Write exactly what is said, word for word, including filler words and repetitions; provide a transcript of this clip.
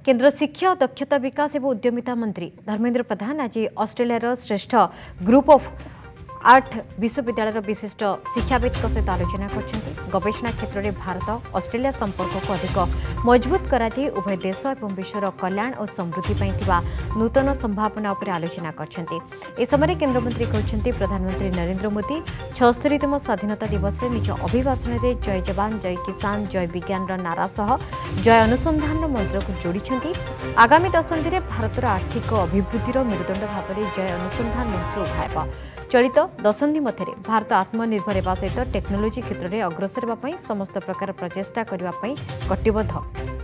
केन्द्र शिक्षा और दक्षता विकास एवं उद्यमिता मंत्री धर्मेन्द्र प्रधान आज ऑस्ट्रेलिया श्रेष्ठ ग्रुप ऑफ आठ विश्वविद्यालय विशिष्ट शिक्षाविद सहित आलोचना कर गवेषणा क्षेत्र में भारत ऑस्ट्रेलिया संपर्क को अधिक मजबूत करा उभय देश और विश्वर कल्याण और समृद्धि नूतन संभावना उपर आलोचना कर समय केन्द्रमंत्री कहते प्रधानमंत्री नरेंद्र मोदी छस्तरीतम स्वाधीनता दिवस में निज अभिभाषण में जय जवान जय किसान जय विज्ञान नारा सह जय अनुसंधान मंत्र को जोड़ी आगामी दशंधि में भारतर आर्थिक अभिवृद्धि मेरुदंड भाव में जय अनुसंधान मंत्र उठायब चलित दशंधि मध्य भारत आत्मनिर्भर होगा सहित टेक्नोलोजी क्षेत्र में अग्रसर होगा समस्त प्रकार प्रचेषा करने कटिबद्ध।